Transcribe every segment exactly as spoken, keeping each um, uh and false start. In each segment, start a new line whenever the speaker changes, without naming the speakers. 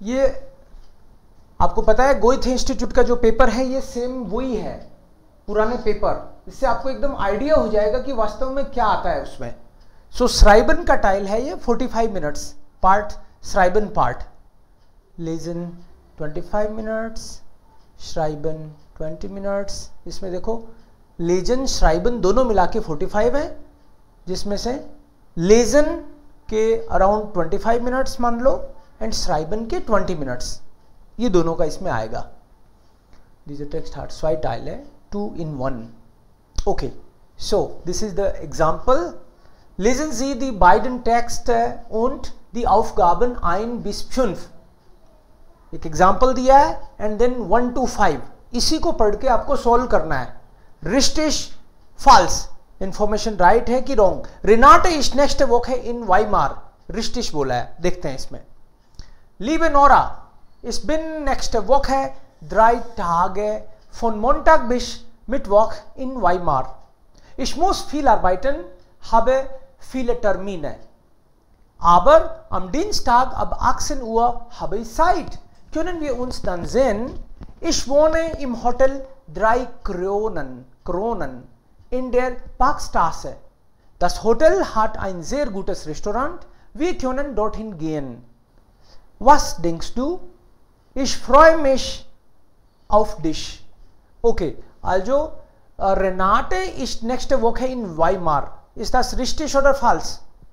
ये आपको पता है गोइथे इंस्टीट्यूट का जो पेपर है ये सेम वही है पुराने पेपर, इससे आपको एकदम आइडिया हो जाएगा कि वास्तव में क्या आता है उसमें। सो श्राइबन का टाइल है ये पैंतालीस मिनट्स पार्ट, श्राइबन पार्ट, लेजन पच्चीस मिनट्स, श्राइबन बीस मिनट्स। इसमें देखो लेजन श्राइबन दोनों मिला के पैंतालीस है, जिसमें से लेजन के अराउंड पच्चीस मिनट्स मान लो एंड श्राइबन के बीस मिनट्स, ये दोनों का इसमें आएगा। दिस टेक्स्ट हार्ट स्वाई टाइल है two in one. Okay, so this is the example. Lesen Sie die beiden Texte und die Aufgaben ein bis fünf। एक एग्जाम्पल दिया है and then one two five, इसी को पढ़ के आपको सॉल्व करना है। रिस्टिश फॉल्स, इंफॉर्मेशन राइट है कि रॉन्ग। रिनाटे इस नेक्स्ट वॉक है इन वाइमार, रिस्टिश बोला है, देखते हैं इसमें। लीबे नोरा इस बिन नेक्स्ट वॉक है ड्राई टागे von Montag bis Mittwoch in Weimar। Ich muss viel arbeiten, habe viele Termine, aber am Dienstag ab achtzehn Uhr habe ich Zeit. Können wir uns dann sehen? Ich wohne im Hotel drei Kronen, Kronen in der Parkstraße. Das Hotel hat ein sehr gutes Restaurant. Wir können dorthin gehen. Was denkst du? Ich freue mich auf dich. Okay, also uh, Renate ist nächste Woche in Weimar. Ist das richtig oder falsch?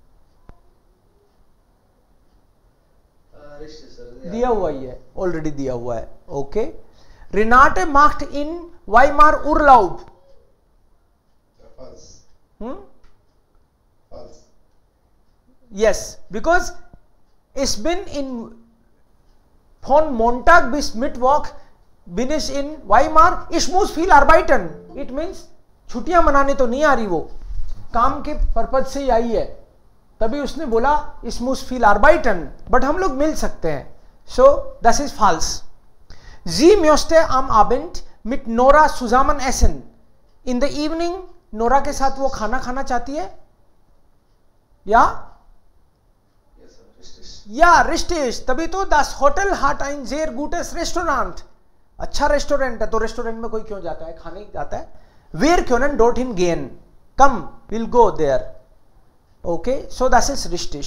richtig, sir.
दिया हुआ ही है, already दिया हुआ है। Okay, Renate macht in Weimar Urlaub।
False.
Hmm?
False.
Yes, because ich bin in von Montag bis Mittwoch bin ich in Weimar, ich muss viel arbeiten। It means छुट्टियां मनाने तो नहीं आ रही, वो काम के पर्पज से ही आई है, तभी उसने बोला ich muss viel arbeiten, but हम लोग मिल सकते हैं। So das ist false। Sie möchte am Abend mit Nora zusammen essen। In the evening Nora के साथ वो खाना खाना चाहती है, या
Yes, sir. Richtig.
या रिस्टिश, तभी तो das Hotel hat ein sehr gutes Restaurant, अच्छा रेस्टोरेंट है, तो रेस्टोरेंट में कोई क्यों जाता है, खाने जाता है। Wir können dorthin gehen, come we'll go there। okay, so das ist richtig।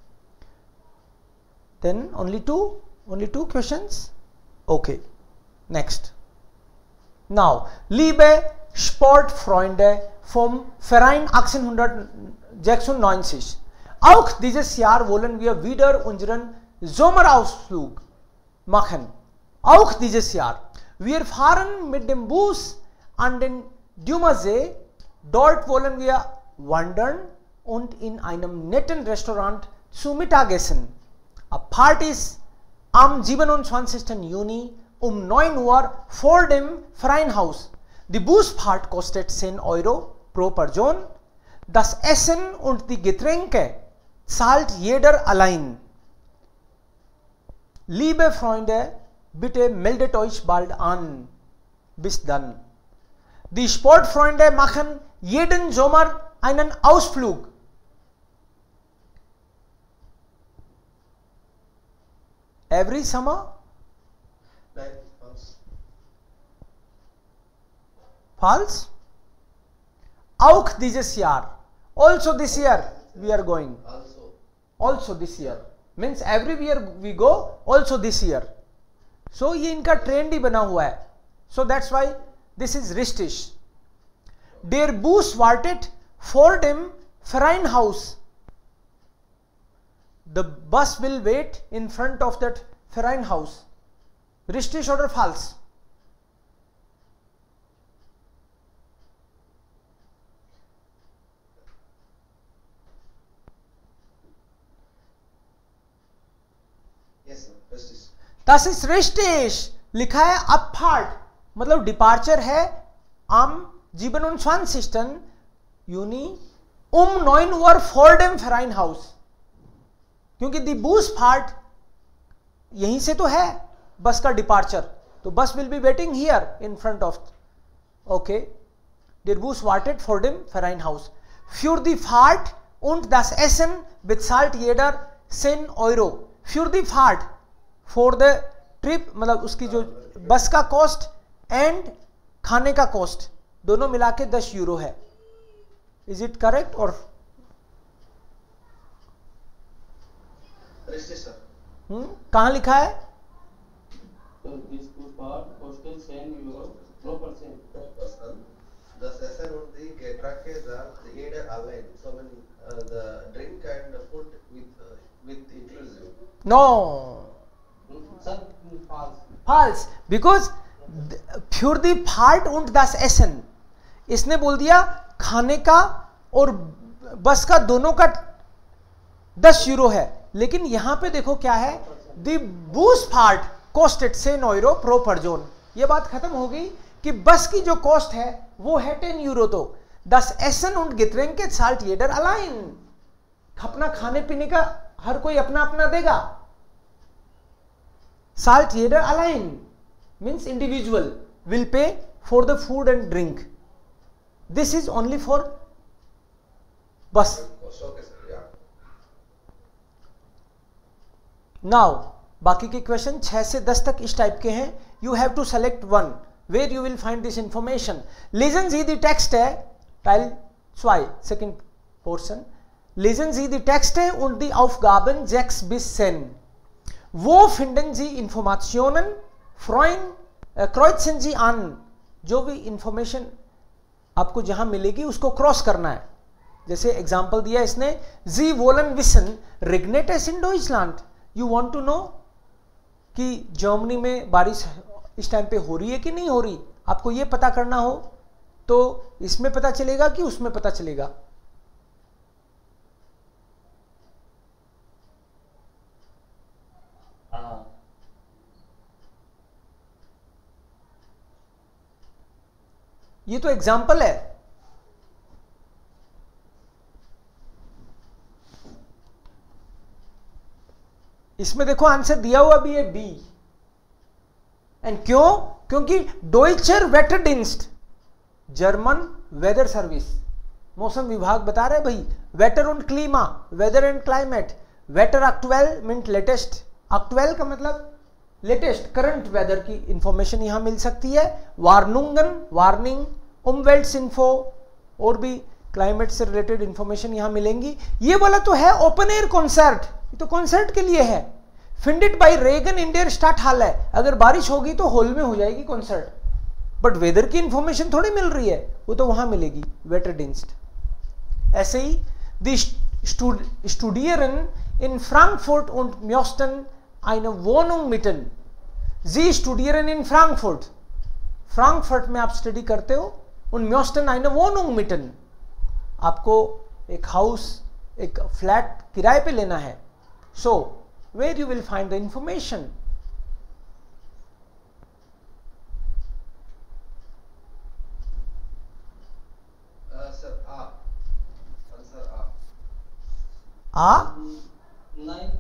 then only two only two questions। okay, next। now liebe Sportfreunde vom Verein achtzehnhundertsechsundneunzig, auch dieses Jahr wollen wir wieder unseren Sommerausflug machen। auch dieses Jahr wir fahren mit dem Bus an den Dumersee, dort wollen wir wandern und in einem netten Restaurant zu Mittag essen। A Fahrt ist am siebenundzwanzigsten Juni um neun Uhr vor dem Vereinhaus। Die Busfahrt kostet zehn Euro pro Person। Das Essen und die Getränke zahlt jeder allein। Liebe Freunde, bitte meldet euch bald an। Bis dann। Die Sportfreunde machen jeden Sommer einen Ausflug। Every summer?
Nein, false.
False? Auch dieses Jahr, also this year we are going,
Also.
also this year means every year we go, also this year। so ये इनका trend ही बना हुआ है, so that's why this is richtig। Der Bus wartet vor dem Vereinhaus। the bus will wait in front of that Vereinhaus। richtig oder false?
Yes, sir. Richtig.
Das ist richtig, लिखा है Abfahrt, मतलब departure है am siebenundzwanzigsten Juni um neun Uhr vor dem Vereinhaus, क्योंकि दी Busfahrt यहीं से तो है बस का डिपार्चर, तो bus will be waiting here in front of. Okay, der Bus wartet vor dem Vereinhaus। Für die Fahrt und das Essen bezahlt jeder zehn Euro। Für die Fahrt for the trip, मतलब उसकी जो बस का cost and खाने का cost दोनों मिला के दस यूरो है. Is it correct? और हम्म कहां लिखा है?
The session on the Getrake the Eder Align. So when uh, the drink and the food with uh, with inclusive.
No.
Sir, false.
False. Because für die Fahrt und das Essen. इसने बोल दिया खाने का और बस का दोनों का दस यूरो है, लेकिन यहां पे देखो क्या है, दी बूस फार्ट कॉस्टेड से यूरो प्रो पर्जोन. ये बात खत्म हो गई कि बस की जो कॉस्ट है वो है टेन यूरो. तो दस एसन und Getränke zahlt jeder allein. अपना खाने पीने का हर कोई अपना अपना देगा. Zahlt jeder allein means individual will pay for the food and drink. This is only for bus.
Okay, sir. Yeah.
Now बाकी के क्वेश्चन छह से दस तक इस टाइप के हैं. You have to select one where you will find this information. Lesen Sie die Texte, Teil zwei, second portion. Lesen Sie die Texte und die Aufgaben sechs bis zehn. Wo finden Sie Informationen? Freuen, äh, kreuzen Sie an. जो भी information आपको जहां मिलेगी उसको cross करना है. जैसे example दिया इसने, Sie wollen wissen, regnet es in Deutschland? You want to know कि जर्मनी में बारिश इस टाइम पे हो रही है कि नहीं हो रही. आपको ये पता करना हो तो इसमें पता चलेगा कि उसमें पता चलेगा.
हाँ.
ये तो एग्जाम्पल है. इसमें देखो आंसर दिया हुआ भी है बी. एंड क्यों? क्योंकि डोइचर वेटरडिंस्ट जर्मन वेदर सर्विस, मौसम विभाग बता रहे भाई, वेटर und क्लीमा, वेदर एंड क्लाइमेट. वेटर एक्चुअल मीन लेटेस्ट, एक्चुअल का मतलब लेटेस्ट करंट वेदर की इंफॉर्मेशन यहां मिल सकती है. वार्नुंगन वार्निंग, उमवेल्ट्स इन्फो और भी क्लाइमेट से रिलेटेड इंफॉर्मेशन यहां मिलेंगी. ये वाला तो है ओपन एयर कॉन्सर्ट, ये तो कॉन्सर्ट के लिए है. फिंडेड बाय रेगन इंडियर स्टार्ट हॉल है, अगर बारिश होगी तो हॉल में हो जाएगी कॉन्सर्ट, बट वेदर की इंफॉर्मेशन थोड़ी मिल रही है, वो तो वहां मिलेगी वेटरडिंस्ट. ऐसे ही दी स्टूडियरन इन Frankfurt und München eine Wohnung mieten. Sie studieren in Frankfurt. Frankfurt में आप स्टडी करते हो. und München eine Wohnung mieten. आपको एक हाउस, एक फ्लैट किराए पे लेना है. So where you will find the information?
Uh, sir, A. Answer A.
A.
Nine.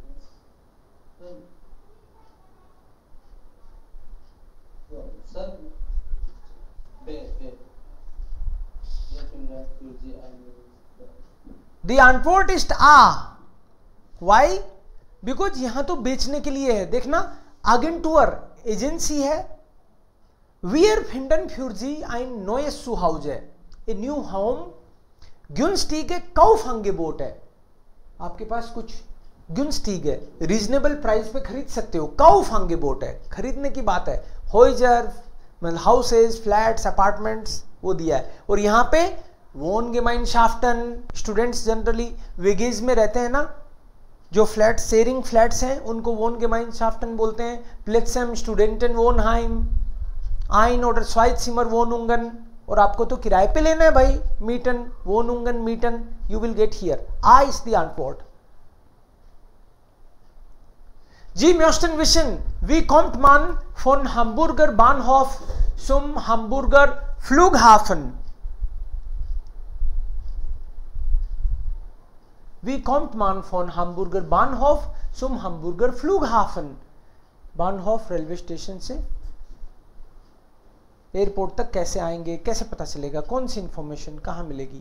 Sir, B, B.
The Antwort ist A. Why? Because यहां तो बेचने के लिए है. देखना, आगेंटूर एजेंसी है. Wir finden für Sie ein neues Zuhause, a new home, günstige Kaufangebot है. आपके पास कुछ günstig है, रीजनेबल प्राइस पे खरीद सकते हो. Kaufangebot है, खरीदने की बात है. Häuser मतलब हाउसेज, फ्लैट्स, अपार्टमेंट्स वो दिया है. और यहाँ पे Wohngemeinschaften, स्टूडेंट्स जनरली वेगेज में रहते हैं ना, जो फ्लैट शेयरिंग फ्लैट्स हैं उनको Wohngemeinschaften बोलते हैं. प्लेट्सम Studentenwohnheim, ein oder Zweizimmerwohnungen. और आपको तो किराए पे लेना है भाई. Mieten, Wohnungen mieten, you will get here. A is the Antwort. Sie möchten wissen, wie kommt man von Hamburger Bahnhof zum Hamburger Flughafen? Wie kommt man von Hamburger Bahnhof zum Hamburger Flughafen? Bahnhof railway station से airport तक कैसे आएंगे, कैसे पता चलेगा, कौन सी information कहां मिलेगी?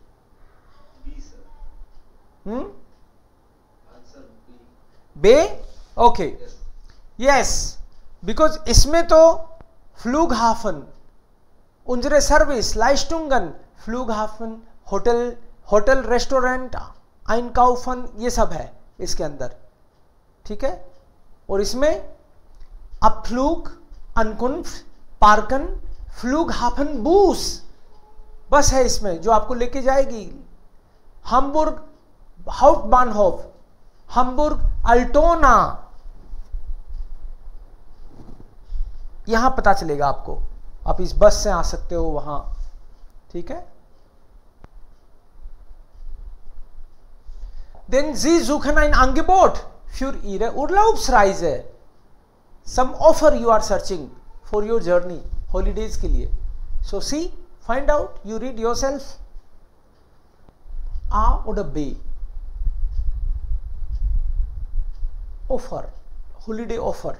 B, sir.
Hmm
Answer B.
बे ओके, यस, बिकॉज इसमें तो फ्लूगहाफन, उंजरे सर्विस, लाइस्टुंगन, फ्लूगहाफन, होटल, होटल रेस्टोरेंट, आइनकाउफन, ये सब है इसके अंदर, ठीक है। और इसमें अब फ्लूग, अनकुंफ, पार्कन, फ्लूगहाफन बूस बस है इसमें जो आपको लेके जाएगी। हम्बुर्ग हाउप्टबानहोफ, हम्बुर्ग अल्टोना, यहां पता चलेगा आपको, आप इस बस से आ सकते हो वहां, ठीक है। Then Sie suchen ein Angebot für Ihre Urlaubsreise. Some offer you are searching for your journey, holidays के लिए. So see, find out, you read yourself. A oder B? Offer, holiday offer.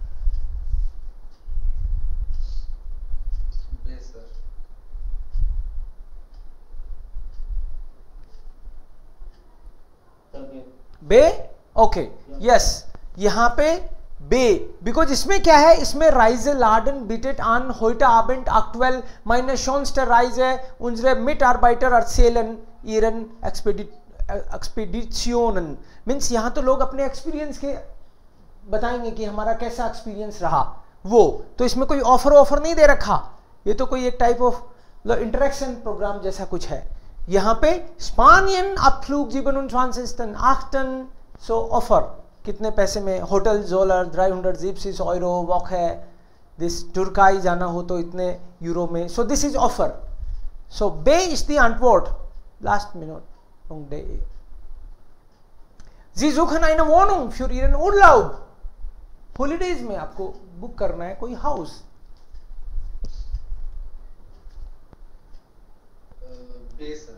Yes, sir.
Okay.
बे, okay, yes, यहां पे बे, because इसमें क्या है, इसमें राइजे Laden बीटेट आन होइटा आबेंट अक्टुअल माइनस शॉन्स्टर राइजे उनरे मिट आर्बाइटर अर्सेलन ईरन एक्सपीडिशनन, मीन्स यहां तो लोग अपने एक्सपीरियंस के बताएंगे कि हमारा कैसा एक्सपीरियंस रहा वो, तो इसमें कोई ऑफर ऑफर नहीं दे रखा, ये तो कोई एक टाइप ऑफ इंटरेक्शन प्रोग्राम जैसा कुछ है। यहाँ पे स्पानियन अपफ्लूग जीवन und Franzisten achten, so offer कितने पैसे में, होटल जोलर ड्राई हंड्रेड जिप्सिस ऑयरो वॉक है, दिस तुर्काई जाना हो तो इतने यूरो में, so this is offer. So बे is the antwort, last minute उंग डे। Sie suchen eine Wohnung für Ihren Urlaub, holidays में आपको बुक करना है कोई हाउस।
बे सर।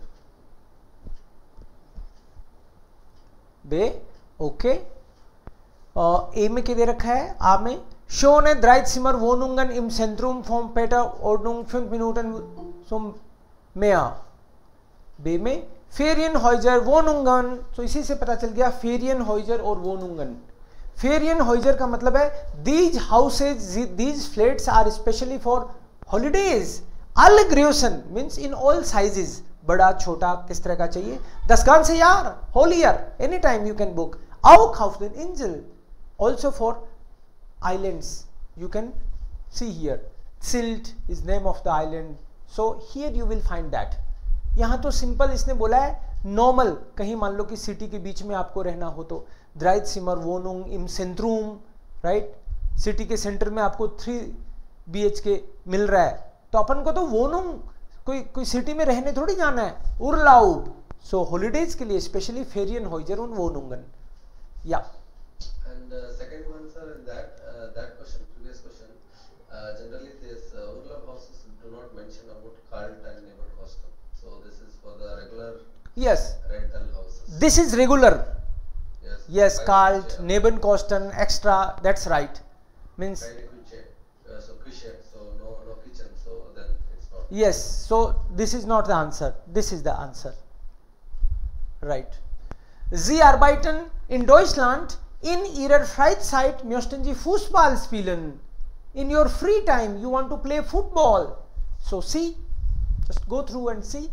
बे, ओके। ए में क्या दे रखा है, आ में Schöne Dreizimmer-Wohnungen im Zentrum von Peter-Ordnung fünf Minuten zum Meer. बे में Ferienhäuser, Wohnungen, तो इसी से पता चल गया Ferienhäuser और Wohnungen। Ferienhäuser का मतलब है these houses, these flats are especially for holidays. Alle Größen means in all sizes, बड़ा छोटा किस तरह का चाहिए, das ganze Jahr, whole year, anytime you can book. Auch auf den Insel, also for islands, you can see here. Sylt is name of the island, so here you will find that. यहाँ तो simple इसने बोला है normal, कहीं मान लो कि city के बीच में आपको रहना हो तो Dreizimmer Wohnung im Zentrum, right, city के सेंटर में आपको थ्री बी एच के मिल रहा है, तो अपन को तो Wohnung कोई कोई सिटी में रहने थोड़ी जाना है, Urlaub, सो हॉलीडेज के लिए स्पेशली Ferienhäuser und Wohnungen, या
And uh, second one, sir, in that uh, that question, previous question, uh, generally this uh, Urlaub houses do not mention about cult and Nebenkosten. So this is for the regular
yes,
rental houses.
this is regular,
Yes.
yes,
Private
cult,
chair.
Nebenkosten, extra, that's right, means
Private kitchen. Uh, so kitchen, so no no kitchen, so then it's not.
yes, so this is not the answer, this is the answer, right. Sie arbeiten in Deutschland. In Ihrer Freizeit möchten Sie Fußball spielen. In your free time you want to play football. So see, just go through and see.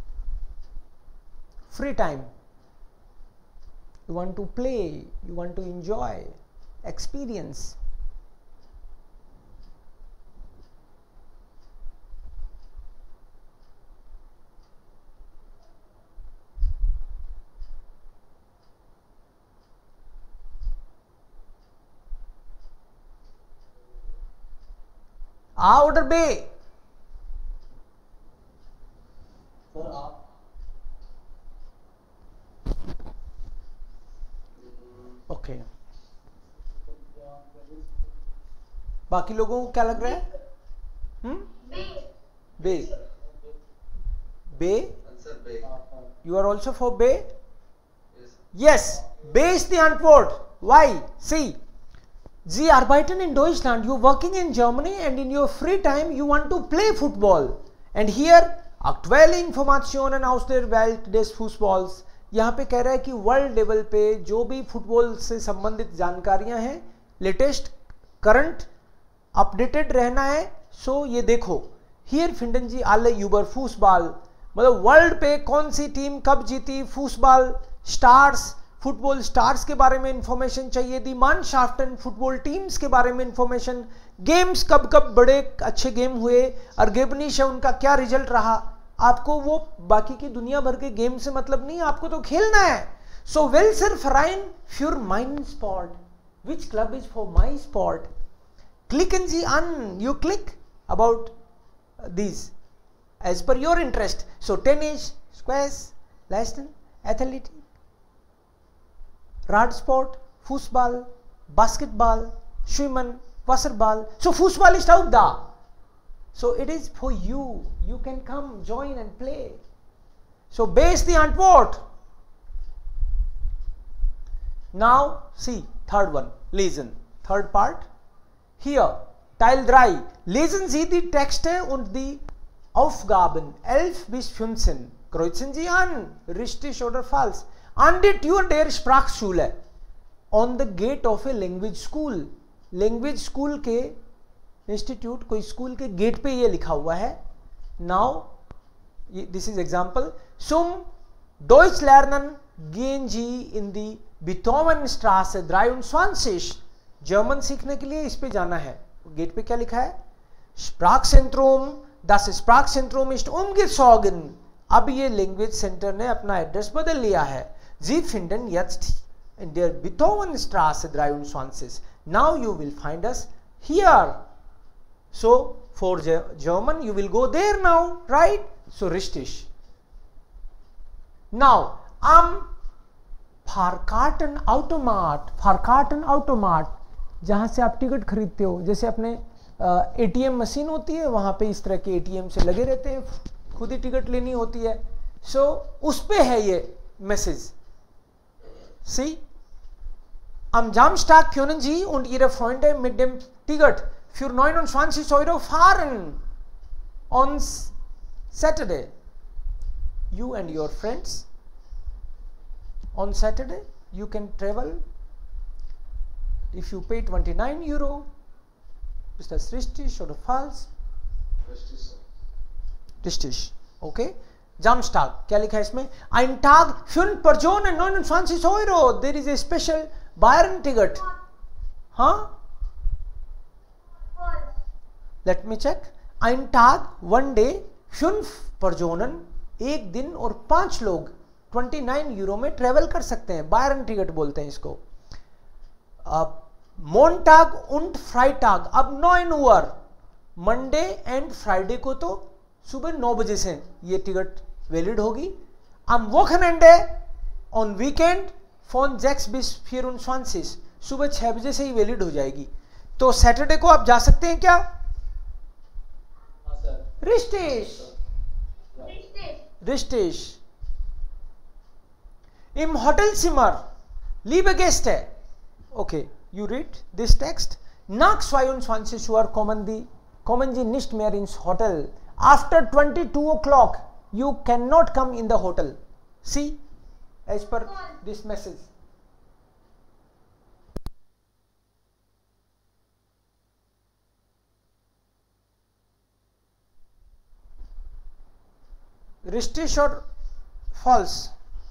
Free time, you want to play, you want to enjoy, experience. A oder B?
Sir आप
okay, बाकी लोगों को क्या लग रहा है? हम्म, बे, बे,
Answer B.
you are also for B?
Yes.
Yes, B is the antwort. Why? See, Sie arbeiten in Deutschland, you working in Germany and in your free time you want to play football. And here, aktuelle Informationen aus der Welt des Fußballs, यहाँ पे कह रहा है कि world level पे जो भी football से संबंधित जानकारियां हैं, लेटेस्ट करंट अपडेटेड रहना है। सो ये देखो, हियर फिंडन जी आले यूबर फुटबॉल, मतलब वर्ल्ड पे कौन सी टीम कब जीती, फुटबॉल स्टार्स, फुटबॉल स्टार्स के बारे में इंफॉर्मेशन चाहिए, दी मानशाफ्टन फुटबॉल टीम्स के बारे में इंफॉर्मेशन, गेम्स कब कब बड़े अच्छे गेम हुए, और गेबनिश है उनका क्या रिजल्ट रहा। आपको वो बाकी की दुनिया भर के गेम से मतलब नहीं, आपको तो खेलना है। सो वेल सर फराइन फ्यूर माइन स्पॉट, which club is for my sport, क्लिक जी अन, you click about these as per your interest. So tennis, squash, Leisten, athletics, Radsport, Fußball, Basketball, Schwimmen, Wasserball. So Fußball ist auch da. So it is for you. You can come, join and play. So base the Antwort. Now see third one. Lesen. Third part. Here. Teil drei. Lesen Sie die Texte und die Aufgaben elf bis fünfzehn. Kreuzen Sie an. Richtig oder falsch. An die Tür der Sprachschule. On the gate of a language school. Language school के institute, कोई school के gate पे ये लिखा हुआ है. Now this is example. Zum Deutsch lernen gehen Sie in die Beethovenstraße dreiundzwanzig. German सीखने के लिए इस पे जाना है. गेट पे क्या लिखा है? Sprachzentrum, das Sprachzentrum ist umgezogen. अब ये लैंग्वेज सेंटर ने अपना एड्रेस बदल लिया है. Sie finden jetzt in der Beethovenstraße dreiundzwanzig. Now you will find us here. So for German you will go there now, right? So richtig. Now am Fahrkartenautomat, Fahrkartenautomat जहाँ से आप ticket खरीदते हो, जैसे अपने एटीएम मशीन होती है, वहाँ पे इस तरह के एटीएम से लगे रहते हैं, खुद ही टिकट लेनी होती है. सो so, उस पे है ये मैसेज. सी Am Samstag können Sie und Ihre Freunde mit dem Ticket für neunundzwanzig Euro fahren. On Saturday, you and your friends, on Saturday you can travel. If you pay twenty-nine euro, is das richtig oder falsch?
Richtig.
Richtig. Okay. Samstag, क्या लिखा है इसमें? Ein Tag fünf Personen neunundzwanzig Euro. There is a special Bayern ticket. Huh? Let me check. Ein Tag, one day, fünf Personen, एक दिन और पांच लोग उनतीस यूरो में ट्रेवल कर सकते हैं. बायरन टिकट बोलते हैं इसको. मोन्टाग und फ्राइटाग, अब नौ उवर, मंडे एंड फ्राइडे को तो सुबह नौ बजे से ये टिकट वैलिड होगी. am Wochenende on weekend von sechs bis vierundzwanzig, सुबह छह बजे से ही वैलिड हो जाएगी. तो सैटरडे को आप जा सकते हैं क्या? Richtig. Richtig. Im Hotelzimmer, liebe Gäste. Okay, you read this text. Nach zweiundzwanzig Uhr kommen die, kommen Sie nicht mehr ins Hotel. After twenty-two o'clock, you cannot come in the hotel. See, as per this message. Richtig or false?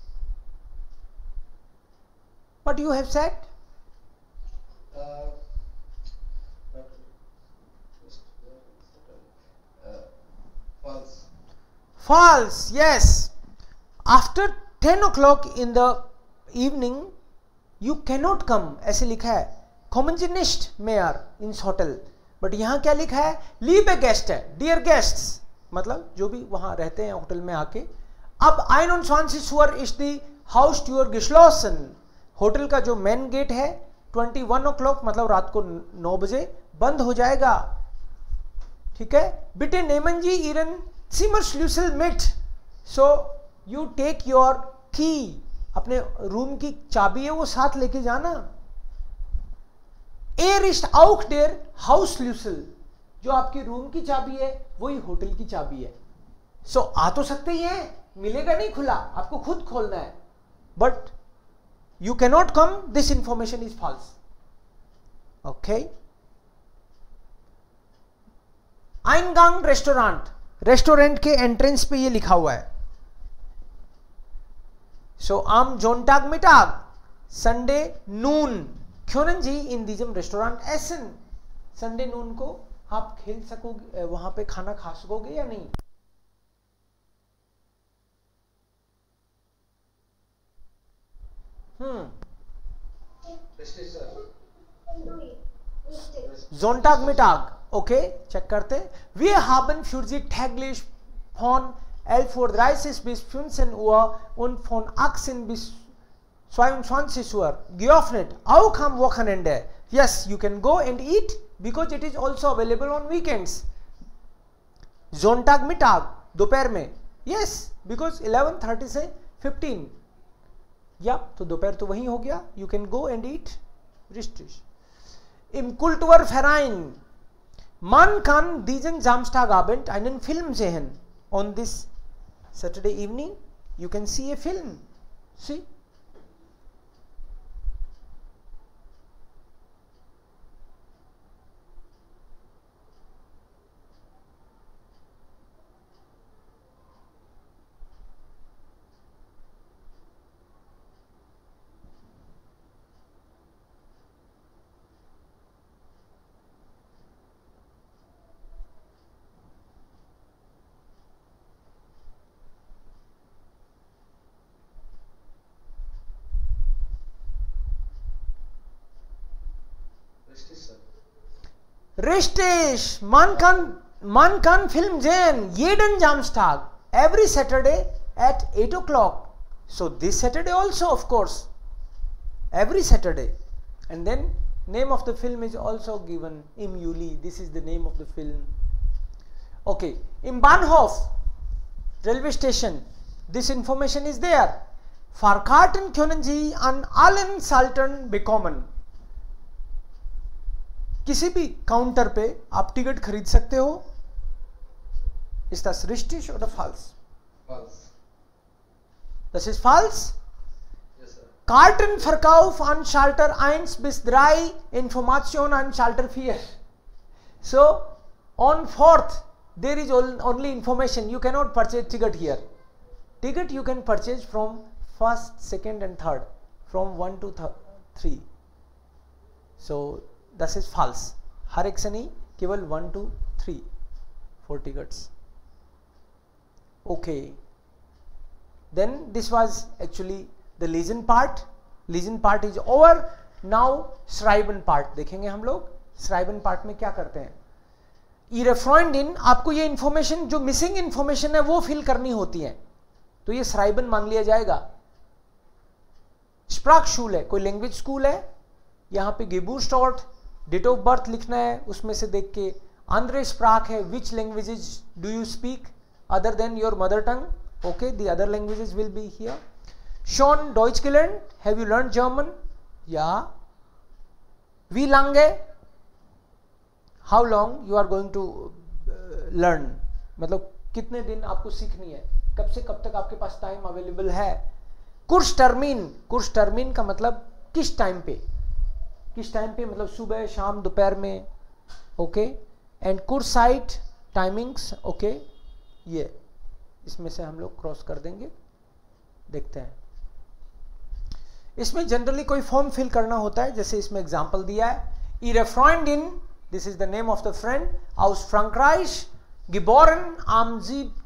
What you have said?
Uh, uh, false.
False, yes. After ten o'clock in the evening, you cannot come. ऐसे लिखा है. Kommen Sie nicht mehr ins Hotel. But यहाँ क्या लिखा है? Liebe Gäste, dear guests. मतलब जो भी वहां रहते हैं होटल में आके. अब einundzwanzig Uhr ist die Haustür geschlossen. Hotel का जो मेन गेट है इक्कीस o'clock मतलब रात को नौ बजे बंद हो जाएगा. ठीक है. Bitte nehmen Sie Ihren Zimmerschlüssel mit. So you take your key. अपने रूम की चाबी है वो साथ लेके जाना. Er ist auch der Hausschlüssel. जो आपकी रूम की चाबी है वही होटल की चाबी है. सो so, आ तो सकते ही हैं, मिलेगा नहीं खुला, आपको खुद खोलना है. but you cannot come, this information is false. Okay. Eingang restaurant, restaurant के एंट्रेंस पे ये लिखा हुआ है. So am Sonntag Mittag, Sunday noon, können Sie in diesem Restaurant essen? Sunday noon को आप खेल सकोगे, वहां पे खाना खा सकोगे या नहीं? हम्म Sonntag Mittag, okay, चेक करते. Wir haben für Sie täglich von elf Uhr dreißig bis fünfzehn Uhr und von achtzehn bis zweiundzwanzig Uhr geöffnet, auch am Wochenende. Yes, you can go and eat because it is also available on weekends. Sonntag Mittag, दोपहर में. Yes, because eleven thirty से fifteen. या तो दोपहर तो वही हो गया. You can go and eat. Richtig. Im Kulturverein. Man kann diesen Samstagabend einen Film sehen. On this Saturday evening, you can see a film. See? Richtig, man kann, man kann Film sehen, jeden Samstag, every Saturday at eight o'clock. So this Saturday also, of course, every Saturday. And then name of the film is also given, Im Juli, this is the name of the film. Okay, im Bahnhof, railway station, this information is there. Fahrkarten können Sie an allen Schaltern bekommen. किसी भी counter पे आप ticket खरीद सकते हो. Ist das richtig oder falsch?
False.
Das ist falsch.
Yes, sir.
Kartenverkauf an Schalter eins bis drei, Information an Schalter vier. So on fourth there is only information. You cannot purchase ticket here. Ticket you can purchase from first, second and third, from one to three. So this is false. हर एक से नहीं, केवल one to three for tickets. Okay. Then this was actually the lesion part. Lesion part is over. Now Schreiben part देखेंगे हम लोग. Schreiben part में क्या करते हैं? Ihre Freundin, आपको ये information जो missing information है वो fill करनी होती है, तो ये Schreiben मान लिया जाएगा. Sprachschule, कोई language school है, यहाँ पे Geburtsort, डेट ऑफ बर्थ लिखना है, उसमें से देख के. andere Sprache है, which languages do you speak other than your mother tongue? Okay, the other languages will be here. Schon Deutsch gelernt? Have you learned German? Ja. Wie lange? How long you are going to uh, learn? मतलब कितने दिन आपको सीखनी है, कब से कब तक आपके पास टाइम अवेलेबल है. Kurs Termin, Kurs Termin का मतलब किस टाइम पे, किस टाइम पे मतलब सुबह, शाम, दोपहर में. ओके. एंड कोर्स साइट टाइमिंग्स. ओके, ये इसमें से हम लोग क्रॉस कर देंगे. देखते हैं. इसमें जनरली कोई फॉर्म फिल करना होता है, जैसे इसमें एग्जांपल दिया है. Ihre Freundin, this is the name of the friend, aus Frankreich, geboren am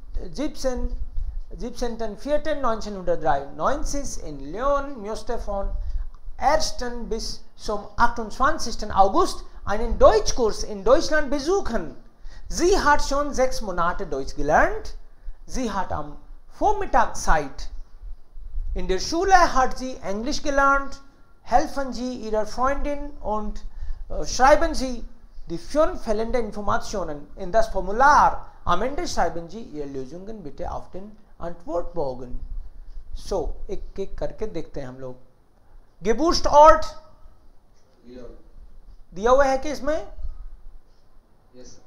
siebzehnten vierten neunzehnhundertdreiundneunzig in Lyon, musste von ersten bis zum achtundzwanzigsten August einen Deutschkurs in Deutschland besuchen. Sie hat schon sechs Monate Deutsch gelernt. Sie hat am Vormittag Zeit. In der Schule hat sie Englisch gelernt. Helfen Sie Ihrer Freundin und äh, schreiben Sie die fünf fehlenden Informationen in das Formular. Am Ende schreiben Sie Ihre Lösungen bitte auf den Antwortbogen. So, एक एक करके देखते हैं हम लोग. Geburtsort
Leon.
दिया हुआ है कि इसमें?
Yes, sir.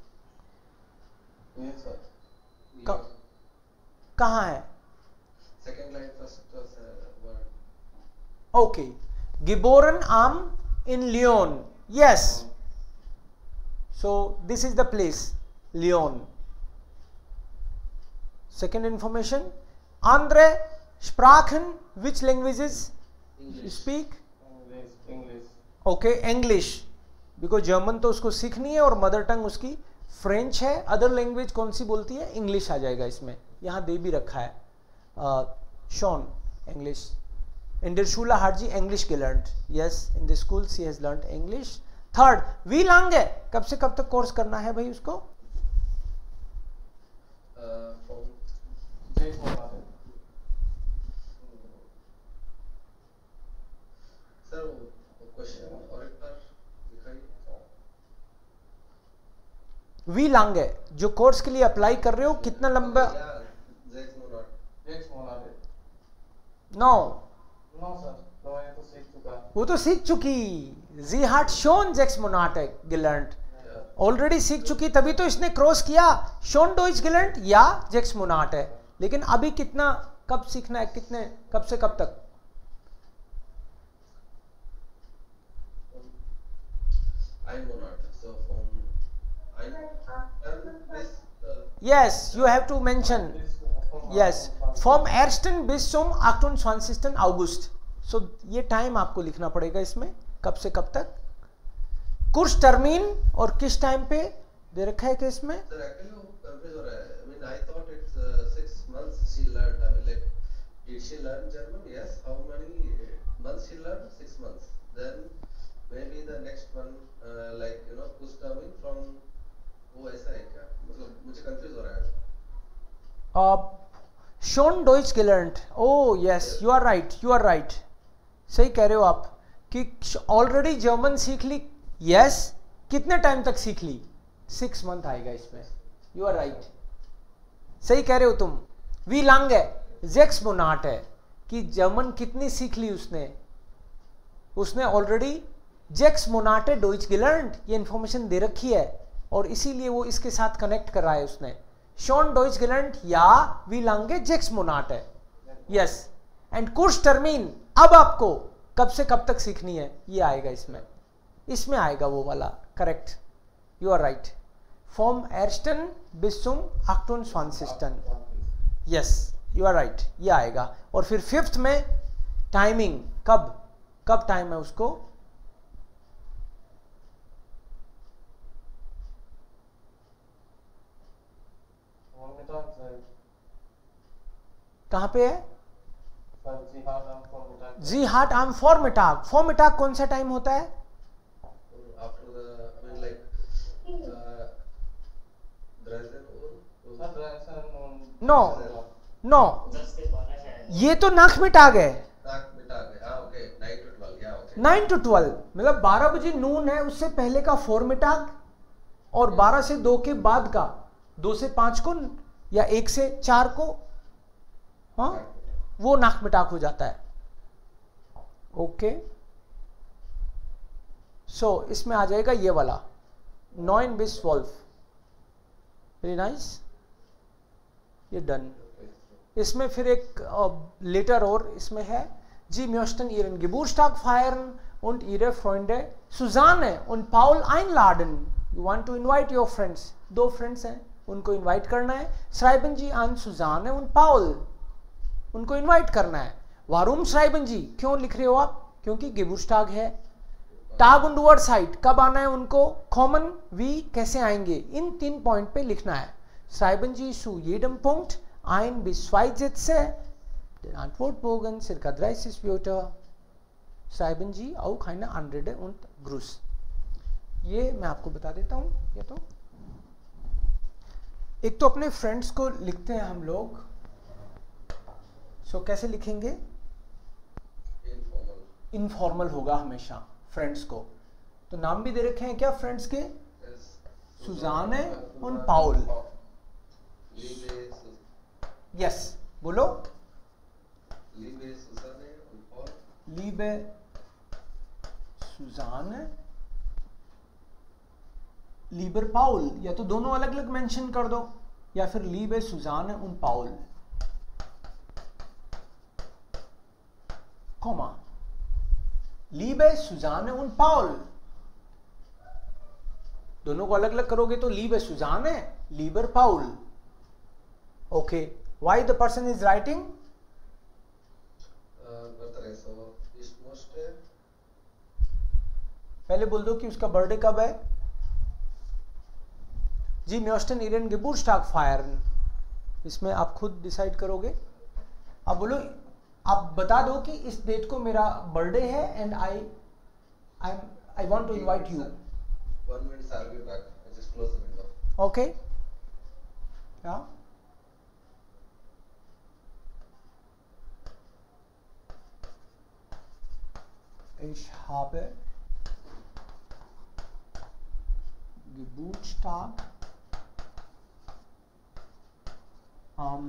Yes, sir.
Leon.
कहाँ है?
Second line, first was uh, word.
Okay. Geboren am in Lyon. Yes. So this is the place, Lyon. Second information. Andre sprachen which languages you speak?
English, English.
Okay, English. Because German तो उसको सीखनी है और mother tongue उसकी French है. Other language कौन सी बोलती है? इंग्लिश आ जाएगा इसमें. यहाँ दे भी रखा है शॉन English. In der Schule hat sie Englisch gelernt. Yes, in the school she has learned English. Third, wie lange? कब से कब तक कोर्स करना है भाई उसको?
Uh, from
Six months.
sir, question और एक बार दिखाइए.
Wie lange? जो कोर्स के लिए अप्लाई कर रहे हो कितना लंबा?
Yeah, six months.
Six months.
No,
No sir, no ये तो सीख चुका.
वो तो सीख चुकी. Sie hat schon sechs Monate gelernt.
Yeah.
Already सीख चुकी, तभी तो इसने क्रॉस किया. Schon Deutsch gelernt या sechs Monate. लेकिन अभी कितना, कब सीखना है, कितने, कब से कब तक?
Ein Monat. So from ein dann bis uh,
Yes, you have to mention. Yes, from ersten bis zum achtundzwanzigsten August. So ये टाइम आपको लिखना पड़ेगा इसमें, कब से कब तक. कुछ टर्मिन और किस टाइम पे दे रखा है कि इसमें?
sir actually वो confuse हो रहा है. I mean I thought it's uh, six months she learned. I mean like did she learn German? Yes. How many months she learned? Six months. Then maybe the next one uh, like you know कुछ टर्मिन from वो ऐसा है क्या? मतलब मुझे confuse हो रहा है.
Uh, Schon Deutsch gelernt. Oh yes, you are right, you are right. सही कह रहे हो आप कि ऑलरेडी जर्मन सीख ली. यस, कितने टाइम तक सीख ली? सिक्स मंथ आएगा इसमें. यू आर राइट, सही कह रहे हो तुम. वी लैंग है, जेक्स मोनाट है कि जर्मन कितनी सीख ली उसने. उसने ऑलरेडी जेक्स मोनाटे डोइच गेलर्न्ट ये इंफॉर्मेशन दे रखी है और इसीलिए वो इसके साथ कनेक्ट कर रहा है उसने. शॉन डोइच गेलर्न्ट या वी लैंगे जेक्स मोनाटे. यस, एंड कुछ टर्मिन अब आपको कब से कब तक सीखनी है ये आएगा इसमें. इसमें आएगा वो वाला. Correct, you are right. From एर्स्टन bis zum achtundzwanzigsten. Yes, you are right, ये आएगा. और फिर फिफ्थ में टाइमिंग, कब कब टाइम है उसको? कहां पे है? जी हार्ट आम फॉर्मिटाग. फॉर्मिटाग कौन सा टाइम होता है?
After the I mean like uh, Dresden or
no no, ये तो नाक मिटाग है.
नाक मिटा गए. हाँ ओके, नाइन टू ट्वेल्व. या ओके,
नाइन टू ट्वेल्व मतलब बारह बजे नून है, उससे पहले का फॉर्मिटाग और बारह से दो के बाद का, दो से पांच को या एक से चार को, हाँ वो नाक मिटाक हो जाता है. ओके, सो इसमें आ जाएगा ये वाला nine bis twelve. Very nice, ये डन. इसमें फिर एक लेटर uh, और इसमें है. जी möchten ihren Geburtstag feiern und ihre Freunde Susanne und Paul einladen. You want to invite your friends. दो फ्रेंड्स हैं, उनको इनवाइट करना है. Schreiben Sie an Susanne und Paul. उनको इनवाइट करना है. वारूम श्राइबन जी, क्यों लिख रहे हो आप? क्योंकि गेबुर्स्टाग है. टाग und Uhrzeit, कब आना है उनको? कॉमन वी कैसे आएंगे? इन तीन पॉइंट पे लिखना है. Schreiben Sie zu jedem Punkt ein bis zwei Sätze. Den Antwortbogen circa dreißig Wörter. Schreiben Sie auch eine Anrede und Gruß. ये मैं आपको बता देता हूँ. ये तो एक तो अपने फ्रेंड्स को लिखते हैं हम लोग. सो so, कैसे लिखेंगे?
इनफॉर्मल.
इनफॉर्मल होगा हमेशा फ्रेंड्स को. तो नाम भी दे रखे हैं क्या फ्रेंड्स के? सुजाने और पाउल. यस, बोलो.
लीबे सुजाने और पाउल.
लीबे सुजाने, लीबर पाउल, या तो दोनों अलग अलग मेंशन कर दो या फिर लीबे सुजाने और पाउल, कॉमा. लीबे सुजाने उन पाउल, दोनों को अलग अलग करोगे तो लीबे सुजाने, लीबर पाउल. Okay, why the person is writing?
Birthday, so इस मोस्ट
पहले बोल दो कि उसका बर्थडे कब है. जी म्योस्टन इरेन गेबुर्स्टाग फायरन, इसमें आप खुद डिसाइड करोगे. आप बोलो, आप बता दो कि इस डेट को मेरा बर्थडे है and I I I want to invite you.
one minute, I'll be back. I just close the window.
Okay, या ich habe Geburtstag am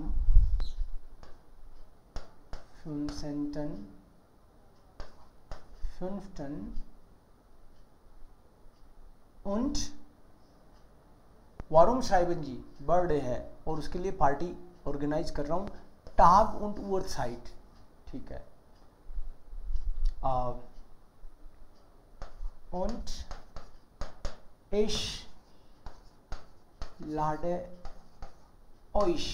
fünfzehnten fünften und वारूम श्राइबन जी बर्थडे है और उसके लिए पार्टी ऑर्गेनाइज कर रहा हूँ. टाग und Uhrzeit, ठीक है. uh, und ich lade euch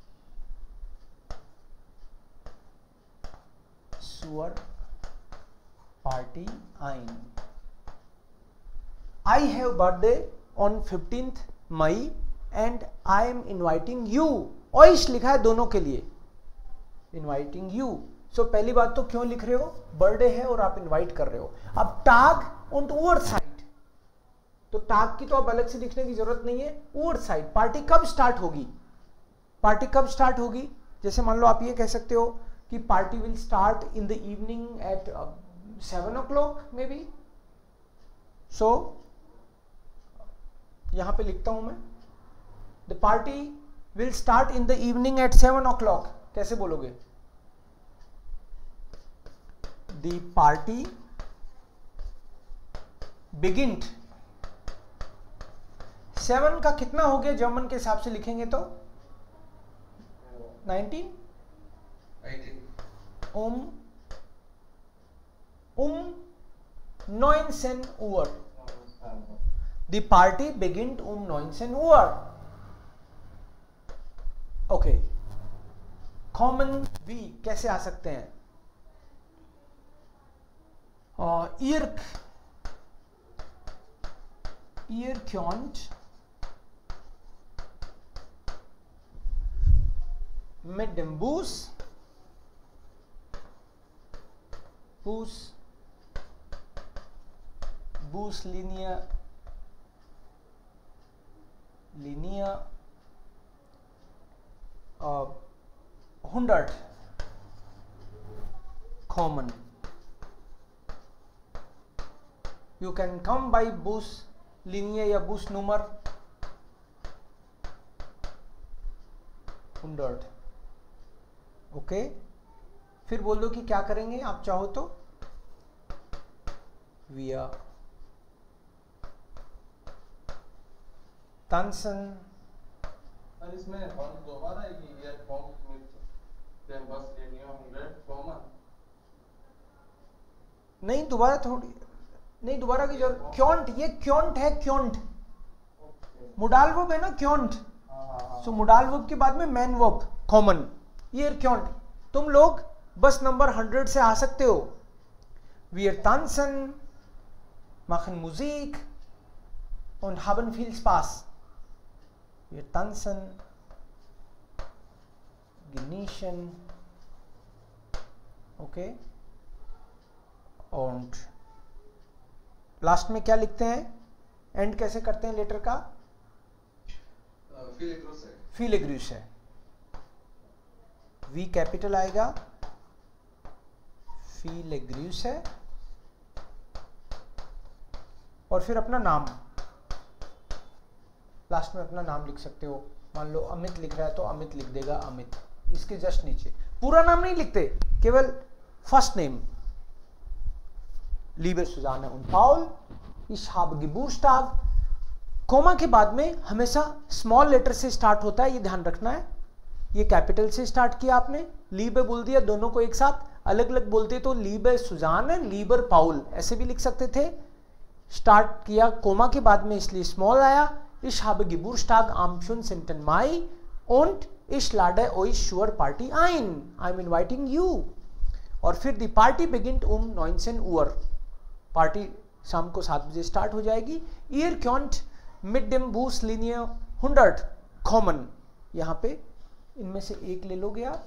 zur Party ein. I have birthday on fifteenth May and I am inviting you. euch लिखा है दोनों के लिए, inviting you. सो so, पहली बात तो क्यों लिख रहे हो, बर्थडे है और आप इनवाइट कर रहे हो. अब टाग und Uhrzeit, तो टाग की तो अब अलग से लिखने की जरूरत नहीं है. Uhrzeit, पार्टी कब स्टार्ट होगी, पार्टी कब स्टार्ट होगी. जैसे मान लो आप ये कह सकते हो कि party will start in the evening at seven o'clock maybe. So यहां पे लिखता हूं मैं, the party will start in the evening at seven o'clock. कैसे बोलोगे, द पार्टी बिगिंट. सेवन का कितना हो गया जर्मन के हिसाब से लिखेंगे तो nineteen.
eighteen.
um um neunzehn Uhr. The party beginnt um neunzehn Uhr. Okay. Common भी कैसे आ सकते हैं, uh, ihr ihr könnt mit dem Bus Bus Buslinie Linie uh, hundert kommen. You can come by Bus Linie या Bus Nummer hundert. Okay okay? फिर बोल दो कि क्या करेंगे आप चाहो तो, wir tanzen.
और इसमें और दोबारा है कि ये फॉर्म में देन बस लेनी हंड्रेड कॉमन.
नहीं दोबारा थोड़ी नहीं, दोबारा की जरूरत. क्योंट, ये क्योंट है, क्योंट मुडाल वर्ब है ना, क्योंट. सो मुडाल वर्ब के बाद में मैन वर्ब कॉमन. ये क्योंट, तुम लोग बस नंबर हंड्रेड से आ सकते हो. Wir tanzen, machen Musik und haben viel Spaß. Wir tanzen, genießen, okay. und last में क्या लिखते हैं, एंड कैसे करते हैं लेटर का,
Viele Grüße.
viele Grüße. V capital आएगा, viele Grüße और फिर अपना नाम, लास्ट में अपना नाम लिख सकते हो. मान लो अमित लिख रहा है तो अमित लिख देगा अमित, इसके जस्ट नीचे. पूरा नाम नहीं लिखते, केवल first name. Liebe Susanne und Paul, ich habe Geburtstag. Comma के बाद में हमेशा स्मॉल लेटर से स्टार्ट होता है, ये ध्यान रखना है. ये कैपिटल से स्टार्ट किया आपने, लीबे बोल दिया दोनों को एक साथ. अलग अलग बोलते तो लीबर सुजान है, लीबर पाउल ऐसे भी लिख सकते थे। स्टार्ट किया कोमा के बाद में इसलिए स्मॉल आया। Ich habe Geburtstag am fünfzehnten Mai und ich lade euch zur Party ein. I'm inviting you. और फिर die Party beginnt um neunzehn Uhr. Party शाम को सात बजे स्टार्ट हो जाएगी। Ihr könnt mit dem Buslinie hundert kommen. यहाँ पे इनमें से एक ले लोगे आप।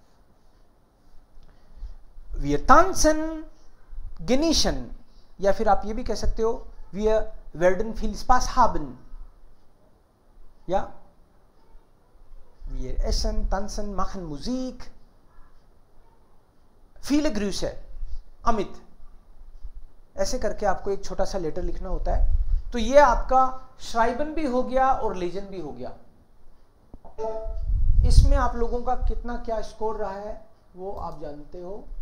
Wir tanzen genießen, या फिर आप ये भी कह सकते हो Wir werden viel Spaß haben. Ja, wir essen, tanzen, machen Musik. Viele Grüße, Amit. ऐसे करके आपको एक छोटा सा लेटर लिखना होता है। तो ये आपका श्राइबन भी हो गया और लेजन भी हो गया। इसमें आप लोगों का कितना क्या स्कोर रहा है वो आप जानते हो।